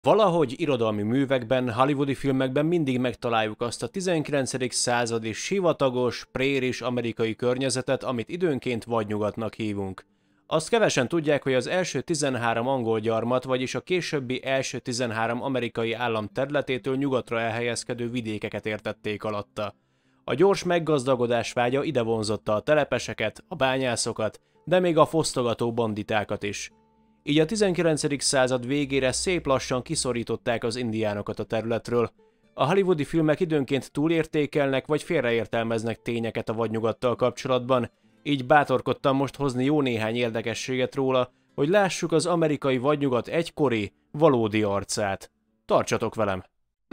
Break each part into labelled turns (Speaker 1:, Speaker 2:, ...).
Speaker 1: Valahogy irodalmi művekben, hollywoodi filmekben mindig megtaláljuk azt a 19. századi sivatagos, préris amerikai környezetet, amit időnként vadnyugatnak hívunk. Azt kevesen tudják, hogy az első 13 angol gyarmat, vagyis a későbbi első 13 amerikai állam területétől nyugatra elhelyezkedő vidékeket értették alatta. A gyors meggazdagodás vágya ide vonzotta a telepeseket, a bányászokat, de még a fosztogató banditákat is. Így a 19. század végére szép lassan kiszorították az indiánokat a területről. A hollywoodi filmek időnként túlértékelnek vagy félreértelmeznek tényeket a vadnyugattal kapcsolatban, így bátorkodtam most hozni jó néhány érdekességet róla, hogy lássuk az amerikai vadnyugat egykori, valódi arcát. Tartsatok velem!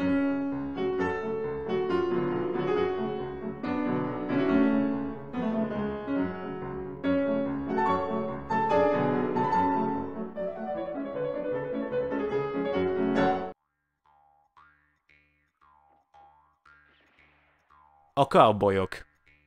Speaker 1: A cowboyok.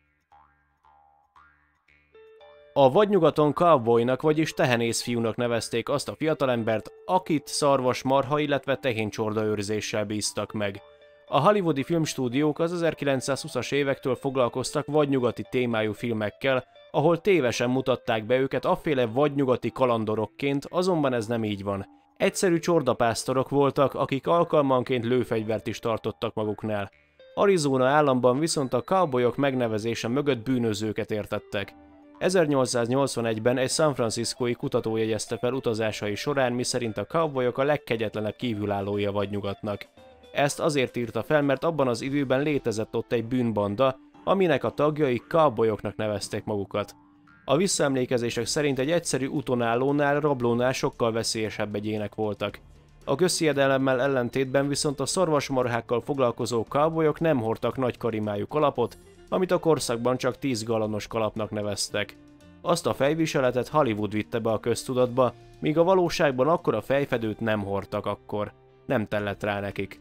Speaker 1: A vadnyugaton cowboynak, vagyis tehenészfiúnak nevezték azt a fiatalembert, akit szarvasmarha, illetve tehéncsorda őrzéssel bíztak meg. A hollywoodi filmstúdiók az 1920-as évektől foglalkoztak vadnyugati témájú filmekkel, ahol tévesen mutatták be őket afféle vadnyugati kalandorokként, azonban ez nem így van. Egyszerű csordapásztorok voltak, akik alkalmanként lőfegyvert is tartottak maguknál. Arizona államban viszont a cowboyok megnevezése mögött bűnözőket értettek. 1881-ben egy San Franciscói kutató jegyezte fel utazásai során, miszerint a cowboyok a legkegyetlenebb kívülállója vadnyugatnak. Ezt azért írta fel, mert abban az időben létezett ott egy bűnbanda, aminek a tagjai cowboyoknak nevezték magukat. A visszaemlékezések szerint egy egyszerű útonállónál, rablónál sokkal veszélyesebb egyének voltak. A közhiedelemmel ellentétben viszont a szarvasmarhákkal foglalkozó cowboyok nem hordtak nagy karimájú kalapot, amit a korszakban csak 10 galonos kalapnak neveztek. Azt a fejviseletet Hollywood vitte be a köztudatba, míg a valóságban akkora fejfedőt nem hordtak akkor. Nem tellett rá nekik.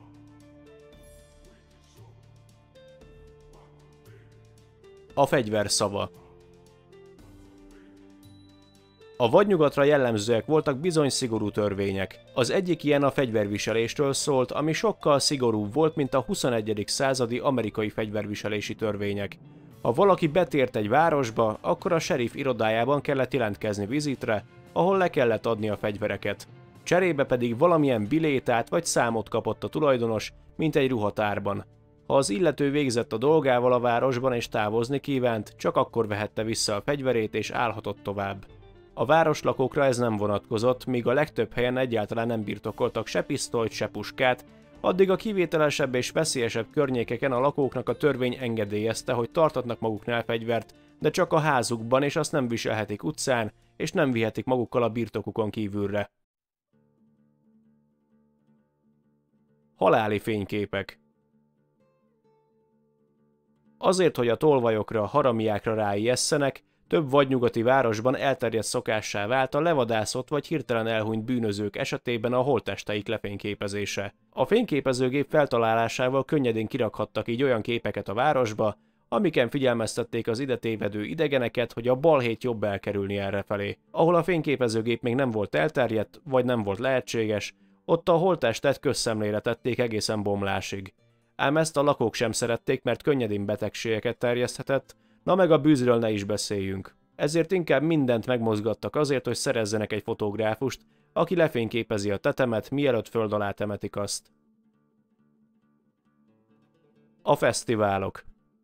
Speaker 1: A fegyver szava. A vadnyugatra jellemzőek voltak bizony szigorú törvények. Az egyik ilyen a fegyverviselésről szólt, ami sokkal szigorúbb volt, mint a 21. századi amerikai fegyverviselési törvények. Ha valaki betért egy városba, akkor a sheriff irodájában kellett jelentkezni vizitre, ahol le kellett adni a fegyvereket. Cserébe pedig valamilyen bilétát vagy számot kapott a tulajdonos, mint egy ruhatárban. Ha az illető végzett a dolgával a városban és távozni kívánt, csak akkor vehette vissza a fegyverét és állhatott tovább. A városlakókra ez nem vonatkozott, míg a legtöbb helyen egyáltalán nem birtokoltak se pisztolyt, se puskát, addig a kivételesebb és veszélyesebb környékeken a lakóknak a törvény engedélyezte, hogy tartatnak maguknál fegyvert, de csak a házukban, és azt nem viselhetik utcán, és nem vihetik magukkal a birtokukon kívülre. Haláli fényképek. Azért, hogy a tolvajokra, haramiákra ráijesszenek, több vadnyugati városban elterjedt szokássá vált a levadászott vagy hirtelen elhunyt bűnözők esetében a holttesteik lefényképezése. A fényképezőgép feltalálásával könnyedén kirakhattak így olyan képeket a városba, amiken figyelmeztették az ide tévedő idegeneket, hogy a balhét jobb elkerülni errefelé. Ahol a fényképezőgép még nem volt elterjedt, vagy nem volt lehetséges, ott a holttestet közszemlére tették egészen bomlásig. Ám ezt a lakók sem szerették, mert könnyedén betegségeket terjeszthetett, na meg a bűzről ne is beszéljünk. Ezért inkább mindent megmozgattak azért, hogy szerezzenek egy fotográfust, aki lefényképezi a tetemet, mielőtt föld alá temetik azt. A fesztiválok.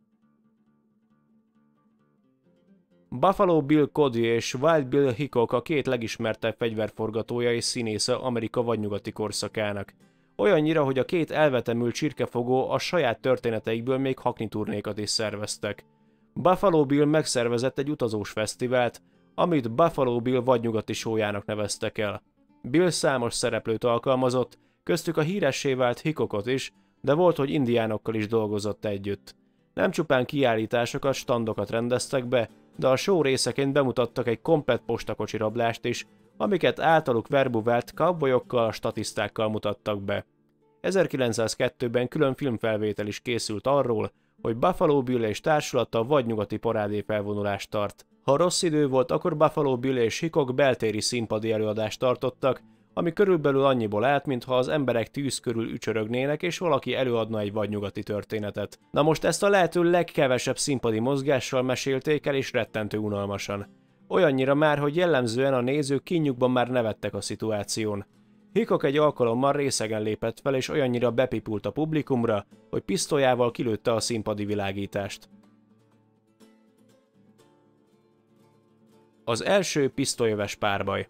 Speaker 1: Buffalo Bill Cody és Wild Bill Hickok a két legismertebb fegyverforgatója és színésze Amerika vadnyugati korszakának. Olyannyira, hogy a két elvetemült csirkefogó a saját történeteikből még hakniturnékat is szerveztek. Buffalo Bill megszervezett egy utazós fesztivált, amit Buffalo Bill vadnyugati showjának neveztek el. Bill számos szereplőt alkalmazott, köztük a híressé vált Hickokot is, de volt, hogy indiánokkal is dolgozott együtt. Nem csupán kiállításokat, standokat rendeztek be, de a show részeként bemutattak egy komplett postakocsi rablást is, amiket általuk verbuvált cowboyokkal, statisztákkal mutattak be. 1902-ben külön filmfelvétel is készült arról, hogy Buffalo Bill és társulata vadnyugati parádé felvonulást tart. Ha rossz idő volt, akkor Buffalo Bill és Hickok beltéri színpadi előadást tartottak, ami körülbelül annyiból állt, mintha az emberek tűz körül ücsörögnének, és valaki előadna egy vadnyugati történetet. Na most ezt a lehető legkevesebb színpadi mozgással mesélték el, és rettentő unalmasan. Olyannyira már, hogy jellemzően a nézők kínjukban már nevettek a szituáción. Hickok egy alkalommal részegen lépett fel, és olyannyira bepipult a publikumra, hogy pisztolyával kilőtte a színpadi világítást. Az első pisztolyöves párbaj.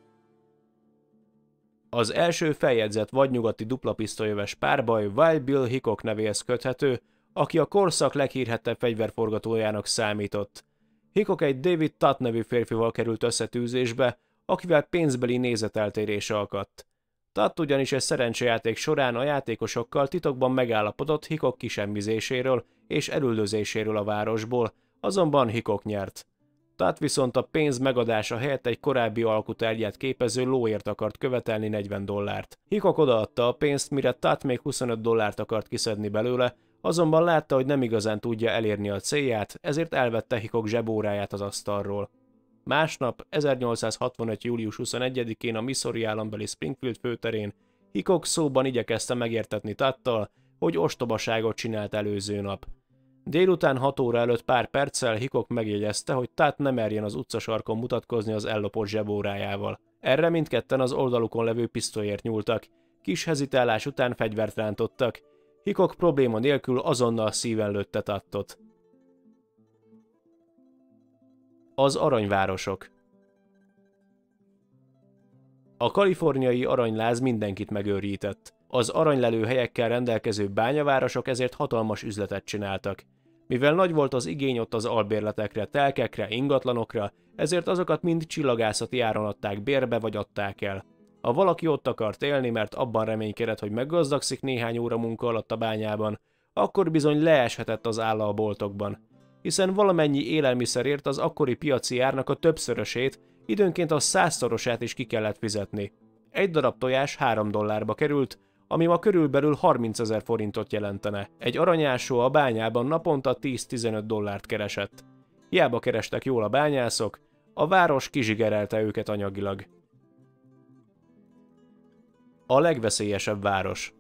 Speaker 1: Az első feljegyzett vadnyugati dupla pisztolyöves párbaj Wild Bill Hickok nevéhez köthető, aki a korszak leghírhettebb fegyverforgatójának számított. Hickok egy David Tutt nevű férfival került összetűzésbe, akivel pénzbeli nézeteltérése akadt. Tutt ugyanis egy szerencsejáték során a játékosokkal titokban megállapodott Hickok kisemmizéséről és elüldözéséről a városból, azonban Hickok nyert. Tutt viszont a pénz megadása helyett egy korábbi alkutárgyát képező lóért akart követelni $40. Hickok odaadta a pénzt, mire Tutt még $25 akart kiszedni belőle, azonban látta, hogy nem igazán tudja elérni a célját, ezért elvette Hickok zsebóráját az asztalról. Másnap, 1865. július 21-én a Missouri állambeli Springfield főterén Hickok szóban igyekezte megértetni Tuttal, hogy ostobaságot csinált előző nap. Délután 6 óra előtt pár perccel Hickok megjegyezte, hogy Tutt ne merjen az utcasarkon mutatkozni az ellopott zsebórájával. Erre mindketten az oldalukon levő pisztolyért nyúltak, kis hezitálás után fegyvert rántottak. Hickok probléma nélkül azonnal szíven lőtte Tuttot. Az aranyvárosok. A kaliforniai aranyláz mindenkit megőrített. Az aranylelő helyekkel rendelkező bányavárosok ezért hatalmas üzletet csináltak. Mivel nagy volt az igény ott az albérletekre, telkekre, ingatlanokra, ezért azokat mind csillagászati áron adták bérbe vagy adták el. Ha valaki ott akart élni, mert abban reménykedett, hogy meggazdagszik néhány óra munka alatt a bányában, akkor bizony leeshetett az álla a boltokban. Hiszen valamennyi élelmiszerért az akkori piaci árnak a többszörösét, időnként a 100-szorosát is ki kellett fizetni. Egy darab tojás $3 került, ami ma körülbelül 30 000 forintot jelentene. Egy aranyásó a bányában naponta $10-15 keresett. Hiába kerestek jól a bányászok, a város kizsigerelte őket anyagilag. A legveszélyesebb város.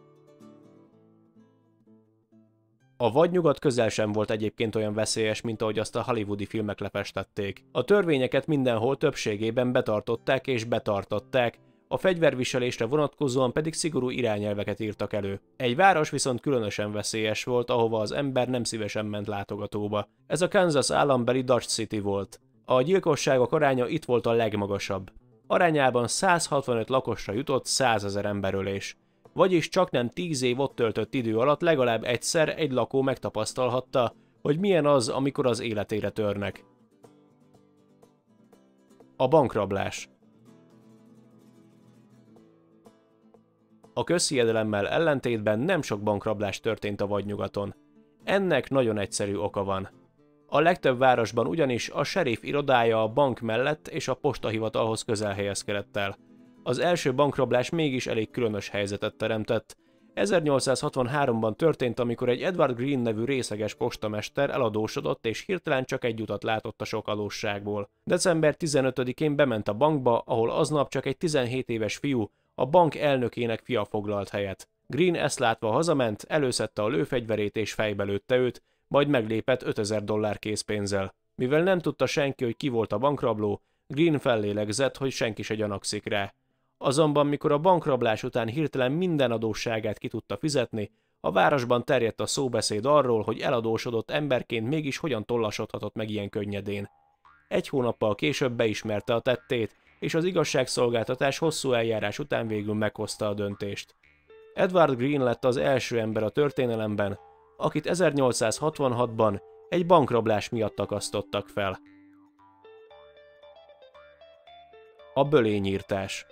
Speaker 1: A vadnyugat közel sem volt egyébként olyan veszélyes, mint ahogy azt a hollywoodi filmek lefestették. A törvényeket mindenhol többségében betartották és betartották, a fegyverviselésre vonatkozóan pedig szigorú irányelveket írtak elő. Egy város viszont különösen veszélyes volt, ahova az ember nem szívesen ment látogatóba. Ez a Kansas állambeli Dodge City volt. A gyilkosságok aránya itt volt a legmagasabb. Arányában 165 lakosra jutott 100 000 emberölés. Vagyis csaknem 10 év ott töltött idő alatt legalább egyszer egy lakó megtapasztalhatta, hogy milyen az, amikor az életére törnek. A bankrablás. A közhiedelemmel ellentétben nem sok bankrablás történt a vadnyugaton. Ennek nagyon egyszerű oka van. A legtöbb városban ugyanis a seriff irodája a bank mellett és a postahivatalhoz közel helyezkedett el. Az első bankrablás mégis elég különös helyzetet teremtett. 1863-ban történt, amikor egy Edward Green nevű részeges postamester eladósodott és hirtelen csak egy utat látott a sok adósságból. December 15-én bement a bankba, ahol aznap csak egy 17 éves fiú, a bank elnökének fia foglalt helyet. Green ezt látva hazament, előszedte a lőfegyverét és fejbe lőtte őt, majd meglépett $5000 készpénzzel. Mivel nem tudta senki, hogy ki volt a bankrabló, Green fellélegzett, hogy senki se gyanakszik rá. Azonban mikor a bankrablás után hirtelen minden adósságát ki tudta fizetni, a városban terjedt a szóbeszéd arról, hogy eladósodott emberként mégis hogyan tollasodhatott meg ilyen könnyedén. Egy hónappal később beismerte a tettét, és az igazságszolgáltatás hosszú eljárás után végül meghozta a döntést. Edward Green lett az első ember a történelemben, akit 1866-ban egy bankrablás miatt akasztottak fel. A bölényírtás.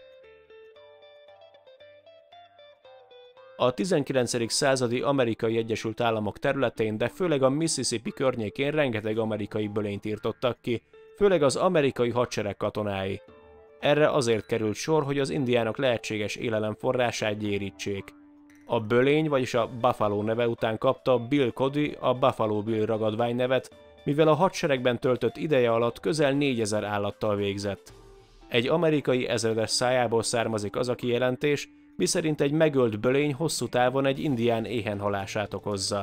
Speaker 1: A 19. századi Amerikai Egyesült Államok területén, de főleg a Mississippi környékén rengeteg amerikai bölényt írtottak ki, főleg az amerikai hadsereg katonái. Erre azért került sor, hogy az indiánok lehetséges élelemforrását gyérítsék. A bölény, vagyis a Buffalo neve után kapta Bill Cody a Buffalo Bill ragadvány nevet, mivel a hadseregben töltött ideje alatt közel 4000 állattal végzett. Egy amerikai ezredes szájából származik az a kijelentés, miszerint egy megölt bölény hosszú távon egy indián éhenhalását okozza.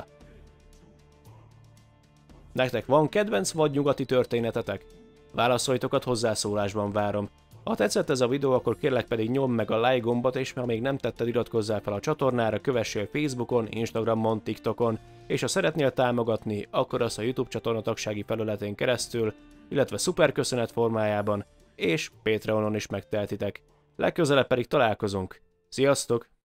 Speaker 1: Nektek van kedvenc vadnyugati történetetek? Válaszoljatok, hozzászólásban várom. Ha tetszett ez a videó, akkor kérlek pedig nyomd meg a like gombot, és ha még nem tetted, iratkozzál fel a csatornára, kövessél Facebookon, Instagramon, TikTokon, és ha szeretnél támogatni, akkor azt a YouTube csatorna tagsági felületén keresztül, illetve szuperköszönet formájában, és Patreonon is megtehetitek. Legközelebb pedig találkozunk. Sziasztok!